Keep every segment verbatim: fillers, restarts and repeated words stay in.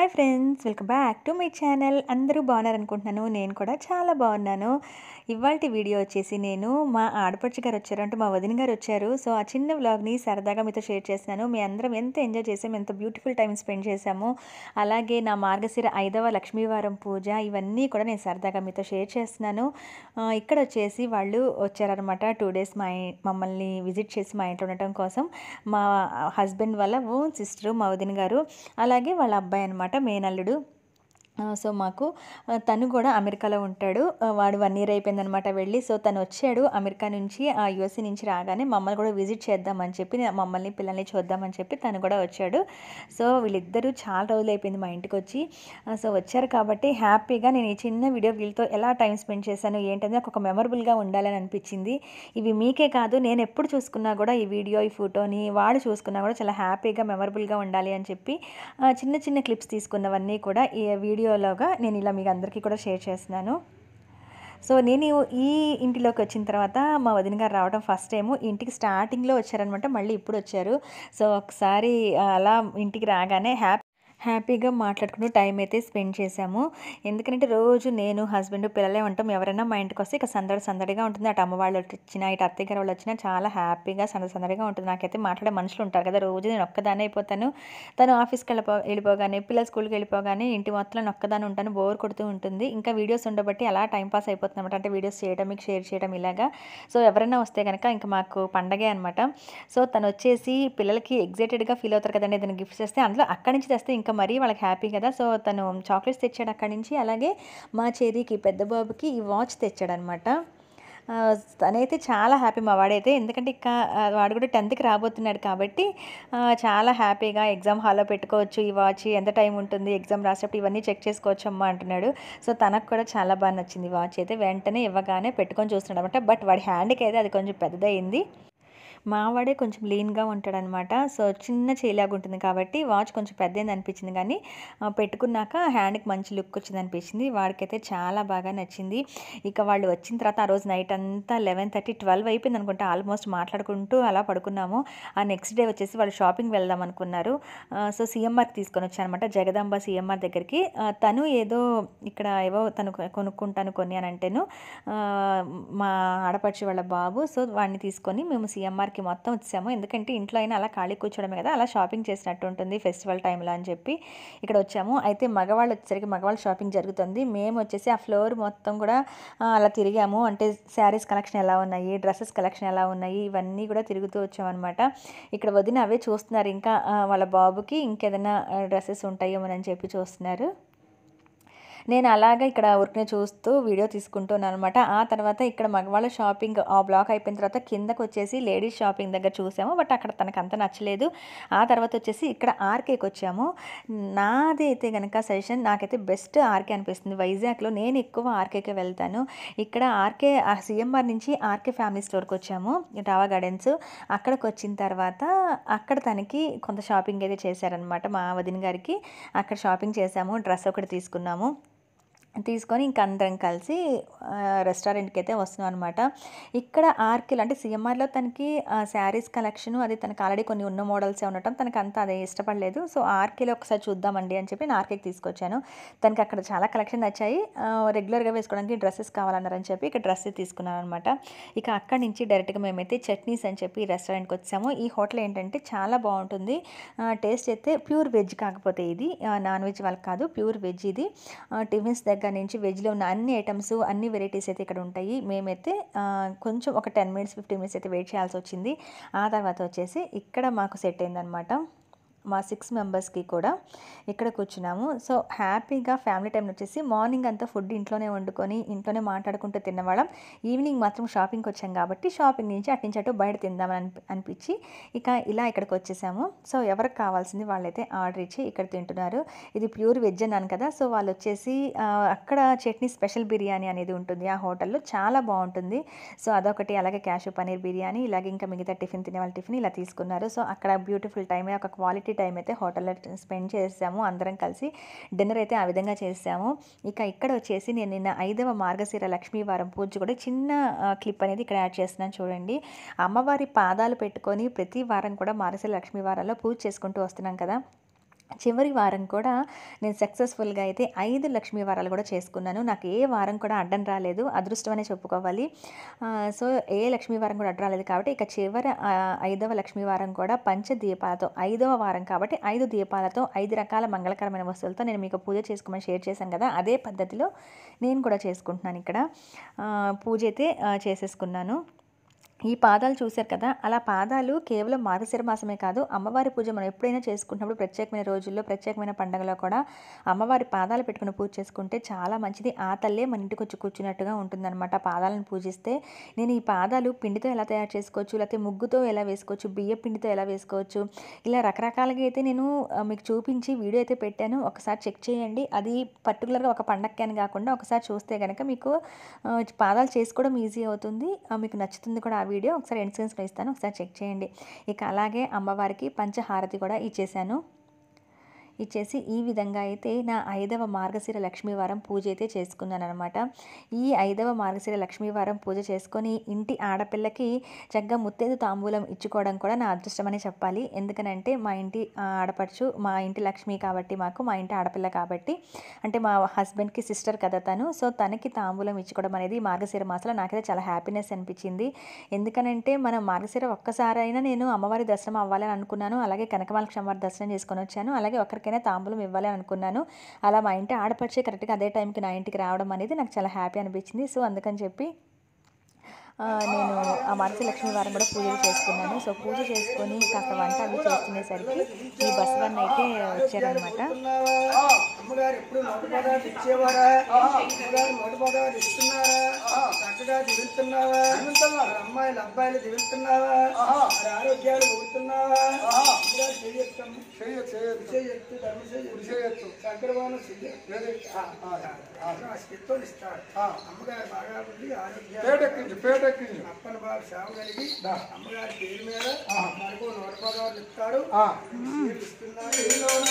Hi friends, welcome back to my channel. అందరూ బాగున్నారనుకుంటున్నాను. నేను కూడా చాలా బాగున్నాను. ఇవాల్టి వీడియో వచ్చేసి నేను మా ఆడపడుచు గారు వచ్చారు, అంటే మా వదిన గారు వచ్చారు. సో ఆ చిన్న వ్లాగ్ని సరదాగా మీతో షేర్ చేస్తున్నాను. మీ అందరం ఎంత ఎంజాయ్ చేసాము, ఎంత బ్యూటిఫుల్ టైం స్పెండ్ చేసాము, అలాగే నా మార్గశిర ఐదవ లక్ష్మీవారం పూజ, ఇవన్నీ కూడా నేను సరదాగా మీతో షేర్ చేస్తున్నాను. ఇక్కడ వచ్చేసి వాళ్ళు వచ్చారనమాట. టూ డేస్ మా మమ్మల్ని విజిట్ చేసి మా ఇంట్లో ఉండటం కోసం. మా హస్బెండ్ వాళ్ళ ఓన్ సిస్టరు మా వదిన గారు, అలాగే వాళ్ళ అబ్బాయి అనమాట, మేనల్లుడు. సో మాకు తను కూడా అమెరికాలో ఉంటాడు. వాడు వన్ ఇయర్ అయిపోయిందనమాట వెళ్ళి. సో తను వచ్చాడు అమెరికా నుంచి, ఆ యూఎస్ఏ నుంచి రాగానే మమ్మల్ని కూడా విజిట్ చేద్దామని చెప్పి, మమ్మల్ని పిల్లల్ని చూద్దామని చెప్పి తను కూడా వచ్చాడు. సో వీళ్ళిద్దరూ చాలా రోజులు అయిపోయింది మా ఇంటికి వచ్చి. సో వచ్చారు కాబట్టి హ్యాపీగా నేను ఈ చిన్న వీడియో వీళ్ళతో ఎలా టైం స్పెండ్ చేశాను ఏంటంటే నాకు ఒక మెమరబుల్గా ఉండాలని అనిపించింది. ఇవి మీకే కాదు, నేను ఎప్పుడు చూసుకున్నా కూడా ఈ వీడియో ఈ ఫోటోని వాడు చూసుకున్నా కూడా చాలా హ్యాపీగా మెమరబుల్గా ఉండాలి అని చెప్పి చిన్న చిన్న క్లిప్స్ తీసుకున్నవన్నీ కూడా ఈ వీడియో లోగా నేను ఇలా మీకు అందరికీ కూడా షేర్ చేస్తున్నాను. సో నేను ఈ ఇంటిలోకి వచ్చిన తర్వాత మా వదిన గారు రావడం ఫస్ట్ టైము. ఇంటికి స్టార్టింగ్లో వచ్చారనమాట, మళ్ళీ ఇప్పుడు వచ్చారు. సో ఒకసారి అలా ఇంటికి రాగానే హ్యాపీ హ్యాపీగా మాట్లాడుకుంటూ టైం అయితే స్పెండ్ చేశాము. ఎందుకంటే రోజు నేను హస్బెండ్ పిల్లలే ఉంటాం. ఎవరైనా మా ఇంటికి వస్తే ఇక సందడి సందడిగా ఉంటుంది. అటు అమ్మ వాళ్ళు వచ్చినా ఇటు అత్తయ్య గారు వాళ్ళు వచ్చినా చాలా హ్యాపీగా సందడి సందడిగా ఉంటుంది. నాకైతే మాట్లాడే మనుషులు ఉంటారు కదా, రోజు నేను ఒక్కదానే అయిపోతాను. తను ఆఫీస్కి వెళ్ళిపో వెళ్ళిపోగానే పిల్లలు స్కూల్కి వెళ్ళిపోగానే ఇంటి మొత్తం నేను ఒక్కదాని ఉంటాను, బోర్ కొడుతూ ఉంటుంది. ఇంకా వీడియోస్ ఉండబట్టి అలా టైంపాస్ అయిపోతుంది అనమాట. అంటే వీడియోస్ చేయడం, మీకు షేర్ చేయడం ఇలాగా. సో ఎవరైనా వస్తే కనుక ఇంకా మాకు పండగే అనమాట. సో తను వచ్చేసి పిల్లలకి ఎగ్జైటెడ్గా ఫీల్ అవుతారు కదండి ఏదైనా గిఫ్ట్స్ చేస్తే. అందులో అక్కడి నుంచి తెస్తే ఇంకా మరీ వాళ్ళకి హ్యాపీ కదా. సో తను చాక్లెట్స్ తెచ్చాడు అక్కడి నుంచి. అలాగే మా చెర్రీకి పెద్ద బాబుకి ఈ వాచ్ తెచ్చాడనమాట. తనైతే చాలా హ్యాపీ మా వాడైతే, ఎందుకంటే ఇక వాడు కూడా టెన్త్కి రాబోతున్నాడు కాబట్టి చాలా హ్యాపీగా ఎగ్జామ్ హాల్లో పెట్టుకోవచ్చు ఈ వాచ్, ఎంత టైం ఉంటుంది ఎగ్జామ్ రాసేటప్పుడు ఇవన్నీ చెక్ చేసుకోవచ్చు అమ్మ అంటున్నాడు. సో తనకు కూడా చాలా బాగా నచ్చింది వాచ్ అయితే. వెంటనే ఇవ్వగానే పెట్టుకొని చూస్తున్నాడు అనమాట. బట్ వాడి హ్యాండ్కి అయితే అది కొంచెం పెద్దదయింది. మావాడే కొంచెం లీన్గా ఉంటాడనమాట. సో చిన్న చేలాగా ఉంటుంది కాబట్టి వాచ్ కొంచెం పెద్దది అనిపించింది, కానీ పెట్టుకున్నాక హ్యాండ్కి మంచి లుక్ వచ్చింది అనిపించింది. వాడికైతే చాలా బాగా నచ్చింది. ఇక వాళ్ళు వచ్చిన తర్వాత ఆ రోజు నైట్ అంతా లెవెన్ థర్టీ ట్వెల్వ్ అయిపోయింది అనుకుంటా, ఆల్మోస్ట్ మాట్లాడుకుంటూ అలా పడుకున్నాము. ఆ నెక్స్ట్ డే వచ్చేసి వాళ్ళు షాపింగ్ వెళ్దాం అనుకున్నారు. సో సిఎంఆర్కి తీసుకొని వచ్చానమాట, జగదాంబ సిఎంఆర్ దగ్గరికి. తను ఏదో ఇక్కడ ఏవో తను కొనుక్కుంటాను కొన్ని అని అంటేను మా ఆడపడిచి వాళ్ళ బాబు. సో వాడిని తీసుకొని మేము సిఎంఆర్ కి మొత్తం వచ్చాము. ఎందుకంటే ఇంట్లో అయినా అలా ఖాళీ కూర్చోడమే కదా, అలా షాపింగ్ చేసినట్టు ఉంటుంది ఫెస్టివల్ టైంలో అని చెప్పి ఇక్కడ వచ్చాము. అయితే మగవాళ్ళు వచ్చేసరికి మగవాళ్ళు షాపింగ్ జరుగుతుంది. మేము వచ్చేసి ఆ ఫ్లోర్ మొత్తం కూడా అలా తిరిగాము. అంటే శారీస్ కలెక్షన్ ఎలా ఉన్నాయి, డ్రెస్సెస్ కలెక్షన్ ఎలా ఉన్నాయి, ఇవన్నీ కూడా తిరుగుతూ వచ్చామన్నమాట. ఇక్కడ వదిన అవే చూస్తున్నారు, ఇంకా వాళ్ళ బాబుకి ఇంకేదైనా డ్రెస్సెస్ ఉంటాయేమో అని చెప్పి చూస్తున్నారు. నేను అలాగా ఇక్కడ ఊరికనే చూస్తూ వీడియో తీసుకుంటున్నాను అనమాట. ఆ తర్వాత ఇక్కడ మగవాళ్ళ షాపింగ్ ఆ బ్లాక్ అయిపోయిన తర్వాత కిందకు వచ్చేసి లేడీస్ షాపింగ్ దగ్గర చూసాము. బట్ అక్కడ తనకు అంత నచ్చలేదు. ఆ తర్వాత వచ్చేసి ఇక్కడ ఆర్కేకి వచ్చాము. నాది అయితే కనుక సజెషన్, నాకైతే బెస్ట్ ఆర్కే అనిపిస్తుంది. వైజాగ్లో నేను ఎక్కువ ఆర్కేకే వెళ్తాను. ఇక్కడ ఆర్కే సిఎంఆర్ నుంచి ఆర్కే ఫ్యామిలీ స్టోర్కి వచ్చాము, రావా గార్డెన్స్. అక్కడికి వచ్చిన తర్వాత అక్కడ తనకి కొంత షాపింగ్ అయితే చేశారనమాట మా వదిన గారికి. అక్కడ షాపింగ్ చేసాము, డ్రెస్ ఒకటి తీసుకున్నాము. తీసుకొని ఇంక అందరం కలిసి రెస్టారెంట్కి అయితే వస్తున్నాం అనమాట. ఇక్కడ ఆర్కేలో అంటే సిఎంఆర్లో తనకి శారీస్ కలెక్షన్ అది తనకు ఆల్రెడీ కొన్ని ఉన్న మోడల్సే ఉండటం తనకు అంత అదే ఇష్టపడలేదు. సో ఆర్కేలో ఒకసారి చూద్దామండి అని చెప్పి నేను ఆర్కేకి తీసుకొచ్చాను. తనకి అక్కడ చాలా కలెక్షన్ నచ్చాయి. రెగ్యులర్గా వేసుకోవడానికి డ్రెస్సెస్ కావాలన్నారని చెప్పి ఇక్కడ డ్రెస్ తీసుకున్నాను అనమాట. ఇక అక్కడి నుంచి డైరెక్ట్గా మేమైతే చట్నీస్ అని చెప్పి రెస్టారెంట్కి వచ్చాము. ఈ హోటల్ ఏంటంటే చాలా బాగుంటుంది. టేస్ట్ అయితే ప్యూర్ వెజ్, కాకపోతే ఇది నాన్ వెజ్ వాళ్ళకి కాదు, ప్యూర్ వెజ్ ఇది. టిఫిన్స్ దగ్గర నుంచి వెజ్లో ఉన్న అన్ని ఐటమ్స్ అన్ని వెరైటీస్ అయితే ఇక్కడ ఉంటాయి. మేమైతే కొంచెం ఒక టెన్ మినిట్స్ ఫిఫ్టీన్ మినిట్స్ అయితే వెయిట్ చేయాల్సి వచ్చింది. ఆ తర్వాత వచ్చేసి ఇక్కడ మాకు సెట్ అయిందనమాట. మా సిక్స్ మెంబర్స్కి కూడా ఇక్కడ కూర్చున్నాము. సో హ్యాపీగా ఫ్యామిలీ టైం వచ్చేసి మార్నింగ్ అంతా ఫుడ్ ఇంట్లోనే వండుకొని ఇంట్లోనే మాట్లాడుకుంటూ తిన్నవాళ్ళం. ఈవినింగ్ మాత్రం షాపింగ్కి వచ్చాం కాబట్టి షాపింగ్ నుంచి అటు నుంచి అటు బయట తిందామని అనిపి అనిపించి ఇక ఇలా ఇక్కడికి వచ్చేసాము. సో ఎవరికి కావాల్సింది వాళ్ళైతే ఆర్డర్ ఇచ్చి ఇక్కడ తింటున్నారు. ఇది ప్యూర్ వెజ్ అన్నాను కదా. సో వాళ్ళు వచ్చేసి అక్కడ చట్నీ స్పెషల్ బిర్యానీ అనేది ఉంటుంది ఆ హోటల్లో, చాలా బాగుంటుంది. సో అదొకటి, అలాగే క్యాషు పనీర్ బిర్యానీ, ఇలాగే ఇంకా మిగతా టిఫిన్ తినే వాళ్ళ టిఫిన్ ఇలా తీసుకున్నారు. సో అక్కడ బ్యూటిఫుల్ టైమే, ఒక క్వాలిటీ టైం అయితే హోటల్లో స్పెండ్ చేసాము అందరం కలిసి. డిన్నర్ అయితే ఆ విధంగా చేసాము. ఇక ఇక్కడ వచ్చేసి నేను నిన్న ఐదవ మార్గశిర లక్ష్మీవారం పూజ కూడా చిన్న క్లిప్ అనేది ఇక్కడ యాడ్ చేస్తున్నాను చూడండి. అమ్మవారి పాదాలు పెట్టుకొని ప్రతి వారం కూడా మార్గశిర లక్ష్మీవారాల్లో పూజ చేసుకుంటూ వస్తున్నాం కదా. చివరి వారం కూడా నేను సక్సెస్ఫుల్గా అయితే ఐదు లక్ష్మీ వారాలు కూడా చేసుకున్నాను. నాకు ఏ వారం కూడా అడ్డం రాలేదు, అదృష్టం అనే చెప్పుకోవాలి. సో ఏ లక్ష్మీ వారం కూడా అడ్డం రాలేదు కాబట్టి ఇక చివరి ఐదవ లక్ష్మీ వారం కూడా పంచ దీపాలతో, ఐదవ వారం కాబట్టి ఐదు దీపాలతో ఐదు రకాల మంగళకరమైన వస్తువులతో నేను మీకు పూజ చేసుకోమని షేర్ చేశాను కదా, అదే పద్ధతిలో నేను కూడా చేసుకుంటున్నాను. ఇక్కడ పూజ అయితే చేసేసుకున్నాను. ఈ పాదాలు చూశారు కదా, అలా పాదాలు కేవలం మార్గశిర మాసమే కాదు, అమ్మవారి పూజ మనం ఎప్పుడైనా చేసుకుంటున్నప్పుడు ప్రత్యేకమైన రోజుల్లో, ప్రత్యేకమైన పండుగలో కూడా అమ్మవారి పాదాలు పెట్టుకుని పూజ చేసుకుంటే చాలా మంచిది. ఆ తల్లే మన ఇంటికి వచ్చి కూర్చున్నట్టుగా ఉంటుందన్నమాట పాదాలను పూజిస్తే. నేను ఈ పాదాలు పిండితో ఎలా తయారు చేసుకోవచ్చు, లేకపోతే ముగ్గుతో ఎలా వేసుకోవచ్చు, బియ్య పిండితో ఎలా వేసుకోవచ్చు, ఇలా రకరకాలుగా అయితే నేను మీకు చూపించి వీడియో అయితే పెట్టాను. ఒకసారి చెక్ చేయండి. అది పర్టికులర్గా ఒక పండగకి అని కాకుండా ఒకసారి చూస్తే కనుక మీకు పాదాలు చేసుకోవడం ఈజీ అవుతుంది, మీకు నచ్చుతుంది కూడా. వీడియో ఒకసారి ఎండ్ స్క్రీన్స్లో ఇస్తాను, ఒకసారి చెక్ చేయండి. ఇక అలాగే అమ్మవారికి పంచహారతి కూడా ఇచ్చేసాను. ఇచ్చేసి ఈ విధంగా అయితే నా ఐదవ మార్గశిర లక్ష్మీవారం పూజ అయితే చేసుకున్నాను అనమాట. ఈ ఐదవ మార్గశిర లక్ష్మీవారం పూజ చేసుకొని ఇంటి ఆడపిల్లకి చక్కగా ముత్తైదు తాంబూలం ఇచ్చుకోవడం కూడా నా అదృష్టమని చెప్పాలి. ఎందుకనంటే మా ఇంటి ఆడపడుచు, మా ఇంటి లక్ష్మి కాబట్టి, మాకు మా ఇంటి ఆడపిల్ల కాబట్టి, అంటే మా హస్బెండ్కి సిస్టర్ కదా తను. సో తనకి తాంబూలం ఇచ్చుకోవడం అనేది మార్గశిర మాసంలో నాకైతే చాలా హ్యాపీనెస్ అనిపించింది. ఎందుకనంటే మనం మార్గశిర ఒక్కసారైనా నేను అమ్మవారి దర్శనం అవ్వాలని అనుకున్నాను, అలాగే కనకమహాలక్ష్మి అమ్మవారి దర్శనం చేసుకొని వచ్చాను, అలాగే ఒకరికి తాంబూలం ఇవ్వాలి అనుకున్నాను. అలా మా ఇంటి ఆడపడిచే కరెక్ట్గా అదే టైంకి నా ఇంటికి రావడం అనేది నాకు చాలా హ్యాపీ అనిపించింది. సో అందుకని చెప్పి నేను ఆ మార్గశిర లక్ష్మీ వారం కూడా పూజలు చేసుకున్నాను. సో పూజ చేసుకొని కాస్త వంట అవి చేసుకునేసరికి ఈ బసవన్న అయితే వచ్చారనమాట. అమ్మగారు ఎప్పుడు నోటి పదార్థం ఇచ్చేవారా, అమ్మగారు నోటి పదార్థం ఇస్తున్నారా, చక్కగా దిగుతున్నావా, అమ్మాయిలు అబ్బాయిలు దిగుతున్నావా, ఆరోగ్యాలు ఊరుతున్నావా, అమ్మగారు చేయొచ్చు చేయొచ్చు ధర్మ చేయొచ్చు చక్రవాణం ఇస్తాడు. అమ్మగారు బాగా ఉంది, ఆరోగ్యాలు అప్పన బాబు సేవ కలిగి అమ్మగారి పేరు మీద మనకు నూట పదహారు ఇస్తాడు, ఇస్తున్నారు.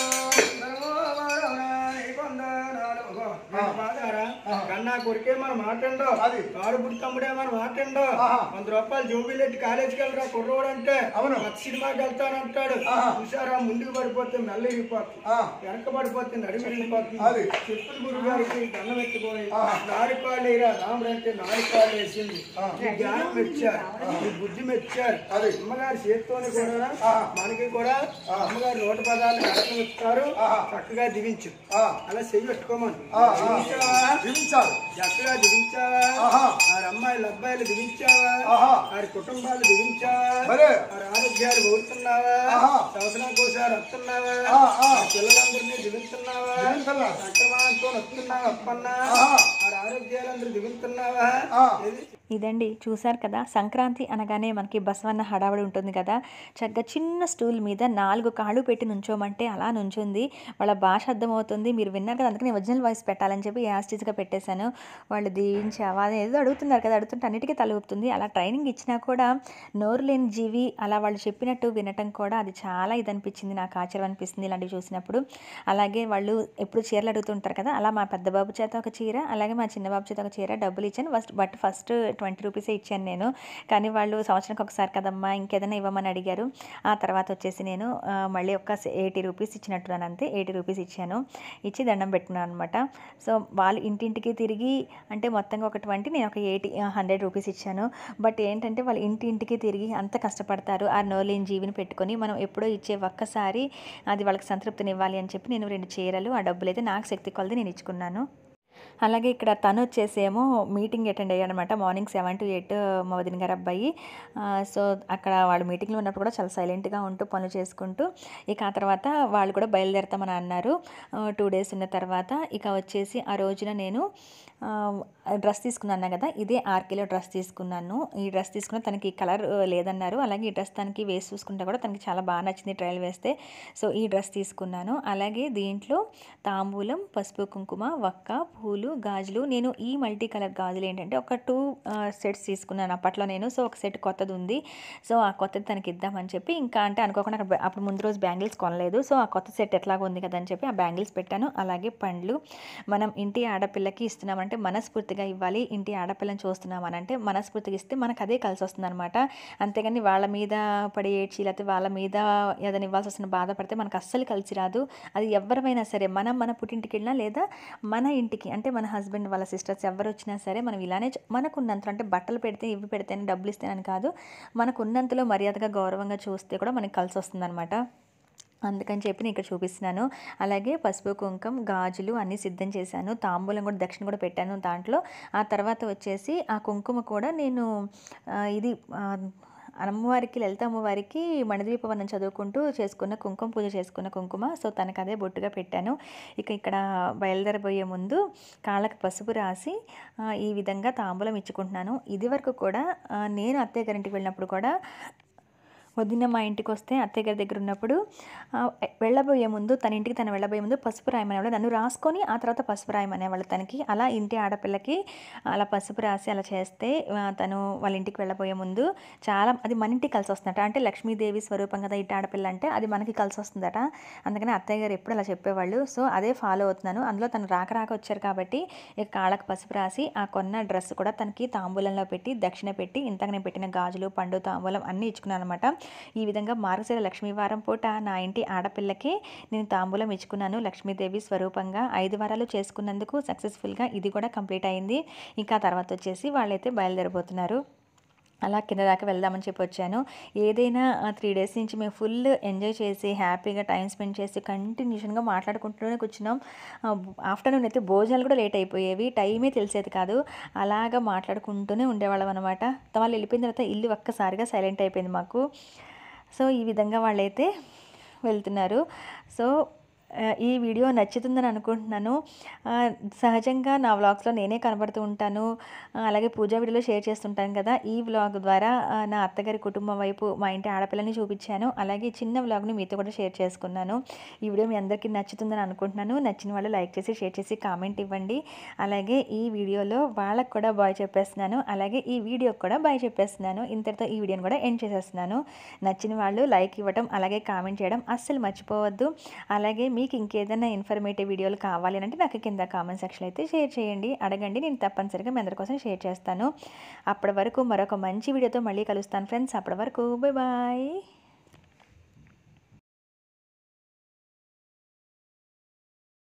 కన్నా కొరికే మనం మాట్లాడో, కాడు పుట్టి తమ్ముడే మనం మాట్లాడో, వంద రూపాయలు జోబిలెట్టి కాలేజీకి వెళ్ళరా కుర్రోడు అంటే సినిమాకి వెళ్తానంటాడు. చూసారా, ముందుకు పడిపోతే మెల్ల ఇరిగిపోతుంది, వెనక పడిపోతే నడిమి ఇరిగిపోతుంది. చెప్పులు గురువు గారికి దండం ఎత్తుకొని నాలుగు కాళ్ళు వేయరా రాముడు అంటే నాలుగు కాళ్ళు వేసింది. జ్ఞానం మెచ్చారు, మీ బుద్ధి మెచ్చారు. అమ్మగారి చేతితోనే కూడా మనకి కూడా అమ్మగారు నోట పదాలు కష్టం ఇస్తారు, చక్కగా దివించు. అలా చెయ్యి పెట్టుకోమని దివించాలి, చక్కగా దివించావా, వారి అమ్మాయిలు అబ్బాయిలు దివించావా, వారి కుటుంబాలు దివించావా, వారి ఆరోగ్యాలు కోరుతున్నావా, సంవత్సరానికి ఒకసారి వస్తున్నావా, పిల్లలందరినీ దివిస్తున్నావా, అక్రమాలతో వస్తున్నావా, అప్పన్నా వారి ఆరోగ్యాలందరూ దిగుతున్నావా. ఇదండి చూసారు కదా, సంక్రాంతి అనగానే మనకి బసవన్న హడావడి ఉంటుంది కదా. చక్కగా చిన్న స్టూల్ మీద నాలుగు కాళ్ళు పెట్టి నుంచోమంటే అలా నుంచుంది. వాళ్ళ భాష అర్థమవుతుంది, మీరు విన్నారు కదా, అందుకని ఒరిజినల్ వాయిస్ పెట్టాలని చెప్పి యాస్టీజ్గా పెట్టేశాను. వాళ్ళు దీవించావా ఏదో అడుగుతున్నారు కదా, అడుగుతుంటే అన్నిటికీ తల ఊపుతుంది. అలా ట్రైనింగ్ ఇచ్చినా కూడా నోరు లేని జీవి అలా వాళ్ళు చెప్పినట్టు వినటం కూడా అది చాలా ఇది అనిపించింది, నాకు ఆశ్చర్యం అనిపిస్తుంది ఇలాంటివి చూసినప్పుడు. అలాగే వాళ్ళు ఎప్పుడు చీరలు అడుగుతుంటారు కదా, అలా మా పెద్ద బాబు చేత ఒక చీర, అలాగే మా చిన్న బాబు చేత ఒక చీర డబ్బులు ఇచ్చాను. ఫస్ట్ బట్ ఫస్ట్ ట్వంటీ రూపీసే ఇచ్చాను నేను, కానీ వాళ్ళు సంవత్సరానికి ఒకసారి కదమ్మా ఇంకేదైనా ఇవ్వమని అడిగారు. ఆ తర్వాత వచ్చేసి నేను మళ్ళీ ఒక ఎయిటీ రూపీస్ ఇచ్చినట్టున్నాను, అంతే ఎయిటీ రూపీస్ ఇచ్చాను. ఇచ్చి దండం పెట్టుకున్నాను అనమాట. సో వాళ్ళు ఇంటింటికి తిరిగి అంటే మొత్తంగా ఒక ట్వంటీ, నేను ఒక ఎయిటీ హండ్రెడ్ రూపీస్ ఇచ్చాను. బట్ ఏంటంటే వాళ్ళు ఇంటింటికి తిరిగి అంత కష్టపడతారు, ఆ నోలేని జీవిని పెట్టుకొని మనం ఎప్పుడో ఇచ్చే ఒక్కసారి అది వాళ్ళకి సంతృప్తినివ్వాలి అని చెప్పి నేను రెండు చీరలు, ఆ డబ్బులు అయితే నాకు శక్తి కొలది నేను ఇచ్చుకున్నాను. అలాగే ఇక్కడ తను వచ్చేసేమో మీటింగ్ అటెండ్ అయ్యాడు అనమాట. మార్నింగ్ సెవెన్ టు ఎయిట్ మా వదిన గారు అబ్బాయి. సో అక్కడ వాళ్ళు మీటింగ్లో ఉన్నప్పుడు కూడా చాలా సైలెంట్గా ఉంటూ పనులు చేసుకుంటూ, ఇక ఆ తర్వాత వాళ్ళు కూడా బయలుదేరుతామని అన్నారు. టూ డేస్ ఉన్న తర్వాత ఇక వచ్చేసి ఆ రోజున నేను డ్రెస్ తీసుకున్నాను కదా, ఇదే ఆర్కేలో డ్రెస్ తీసుకున్నాను. ఈ డ్రెస్ తీసుకున్న తనకి కలర్ లేదన్నారు, అలాగే ఈ డ్రెస్ తనకి వేసి చూసుకుంటే కూడా తనకి చాలా బాగా నచ్చింది ట్రయల్ వేస్తే. సో ఈ డ్రెస్ తీసుకున్నాను. అలాగే దీంట్లో తాంబూలం, పసుపు కుంకుమ, వక్క, పూలు, గాజులు. నేను ఈ మల్టీ కలర్ గాజులు ఏంటంటే ఒక టూ సెట్స్ తీసుకున్నాను అప్పట్లో నేను. సో ఒక సెట్ కొత్తది ఉంది. సో ఆ కొత్తది తనకి ఇద్దామని చెప్పి ఇంకా అంటే అనుకోకుండా అక్కడ అప్పుడు ముందు రోజు బ్యాంగిల్స్ కొనలేదు. సో ఆ కొత్త సెట్ ఎట్లాగో ఉంది కదా అని చెప్పి ఆ బ్యాంగిల్స్ పెట్టాను. అలాగే పండ్లు. మనం ఇంటి ఆడపిల్లకి ఇస్తున్నామంటే మనస్ఫూర్తిగా ఇవ్వాలి. ఇంటి ఆడపిల్లని చూస్తున్నామనంటే మనస్ఫూర్తిగా ఇస్తే మనకు అదే కలిసి వస్తుంది అనమాట. అంతేగాని వాళ్ళ మీద పడి ఏడ్చి లేకపోతే వాళ్ళ మీద ఏదైనా ఇవ్వాల్సి వస్తున్న బాధపడితే మనకు అస్సలు కలిసి రాదు. అది ఎవరిమైనా సరే మనం మన పుట్టింటికి వెళ్ళినా లేదా మన ఇంటికి అంటే మన హస్బెండ్ వాళ్ళ సిస్టర్స్ ఎవరు వచ్చినా సరే మనం ఇలానే మనకున్నంతలో అంటే బట్టలు పెడితే ఇవి పెడితేనే డబ్బులు ఇస్తేనని కాదు, మనకున్నంతలో మర్యాదగా గౌరవంగా చూస్తే కూడా మనకి కలిసి వస్తుందన్నమాట. అందుకని చెప్పి నేను ఇక్కడ చూపిస్తున్నాను. అలాగే పసుపు, కుంకుమ, గాజులు అన్నీ సిద్ధం చేశాను. తాంబూలం కూడా దక్షిణ కూడా పెట్టాను దాంట్లో. ఆ తర్వాత వచ్చేసి ఆ కుంకుమ కూడా నేను ఇది అమ్మవారికి లలిత అమ్మవారికి మణిద్వీపవనం చదువుకుంటూ చేసుకున్న కుంకుమ పూజ చేసుకున్న కుంకుమ. సో తనకు అదే బొట్టుగా పెట్టాను. ఇక ఇక్కడ బయలుదేరబోయే ముందు కాళ్ళకి పసుపు రాసి ఈ విధంగా తాంబూలం ఇచ్చుకుంటున్నాను. ఇది వరకు కూడా నేను అత్తయ్య గారింటికి వెళ్ళినప్పుడు కూడా వదిన మా ఇంటికి వస్తే అత్తయ్య గారి దగ్గర ఉన్నప్పుడు వెళ్ళబోయే ముందు తన ఇంటికి తను వెళ్ళబోయే ముందు పసుపు రాయమనేవాళ్ళు. నన్ను రాసుకొని ఆ తర్వాత పసుపు రాయమనేవాళ్ళు తనకి. అలా ఇంటి ఆడపిల్లకి అలా పసుపు రాసి అలా చేస్తే తను వాళ్ళ ఇంటికి వెళ్ళబోయే ముందు చాలా అది మన ఇంటికి కలిసి వస్తుందట. అంటే లక్ష్మీదేవి స్వరూపం కదా ఇంటి ఆడపిల్ల అంటే అది మనకి కలిసి వస్తుందట. అందుకని అత్తయ్య గారు ఎప్పుడు అలా చెప్పేవాళ్ళు. సో అదే ఫాలో అవుతున్నాను. అందులో తను రాక రాక వచ్చారు కాబట్టి ఇక కాళ్ళకు పసుపు రాసి ఆ కొన్న డ్రెస్ కూడా తనకి తాంబూలంలో పెట్టి దక్షిణ పెట్టి ఇంతకు నేను పెట్టిన గాజులు, పండు, తాంబూలం అన్నీ ఇచ్చుకున్నాను అనమాట. ఈ విధంగా మార్గశిర లక్ష్మీవారం పూట నా ఇంటి ఆడపిల్లకి నేను తాంబూలం ఇచ్చుకున్నాను లక్ష్మీదేవి స్వరూపంగా. ఐదు వారాలు చేసుకున్నందుకు సక్సెస్ఫుల్గా ఇది కూడా కంప్లీట్ అయింది. ఇంకా తర్వాత వచ్చేసి వాళ్ళైతే బయలుదేరబోతున్నారు. అలా కింద దాకా వెళ్దామని చెప్పి వచ్చాను. ఏదైనా త్రీ డేస్ నుంచి మేము ఫుల్ ఎంజాయ్ చేసి హ్యాపీగా టైం స్పెండ్ చేసి కంటిన్యూషన్గా మాట్లాడుకుంటూనే కూర్చున్నాం. ఆఫ్టర్నూన్ అయితే భోజనాలు కూడా లేట్ అయిపోయేవి, టైమే తెలిసేది కాదు. అలాగా మాట్లాడుకుంటూనే ఉండేవాళ్ళం అనమాట. వాళ్ళు వెళ్ళిపోయిన తర్వాత ఇల్లు ఒక్కసారిగా సైలెంట్ అయిపోయింది మాకు. సో ఈ విధంగా వాళ్ళైతే వెళ్తున్నారు. సో ఈ వీడియో నచ్చుతుందని అనుకుంటున్నాను. సహజంగా నా వ్లాగ్స్లో నేనే కనబడుతూ ఉంటాను. అలాగే పూజా వీడియోలో షేర్ చేస్తుంటాను కదా. ఈ వ్లాగ్ ద్వారా నా అత్తగారి కుటుంబం వైపు మా ఇంటి ఆడపిల్లని చూపించాను. అలాగే చిన్న వ్లాగ్ని మీతో కూడా షేర్ చేసుకున్నాను. ఈ వీడియో మీ అందరికీ నచ్చుతుందని అనుకుంటున్నాను. నచ్చిన వాళ్ళు లైక్ చేసి షేర్ చేసి కామెంట్ ఇవ్వండి. అలాగే ఈ వీడియోలో వాళ్ళకు కూడా బాయ్ చెప్పేస్తున్నాను. అలాగే ఈ వీడియోకి కూడా బాయ్ చెప్పేస్తున్నాను. ఇంతటితో ఈ వీడియోని కూడా ఎండ్ చేసేస్తున్నాను. నచ్చిన వాళ్ళు లైక్ ఇవ్వడం అలాగే కామెంట్ చేయడం అస్సలు మర్చిపోవద్దు. అలాగే మీకు ఇంకేదైనా ఇన్ఫర్మేటివ్ వీడియోలు కావాలి అంటే నాకు కింద కామెంట్ సెక్షన్ అయితే షేర్ చేయండి, అడగండి. నేను తప్పనిసరిగా మీ అందరి కోసం షేర్ చేస్తాను. అప్పటి వరకు మరొక మంచి వీడియోతో మళ్ళీ కలుస్తాను ఫ్రెండ్స్. అప్పటి వరకు బాయ్ బాయ్.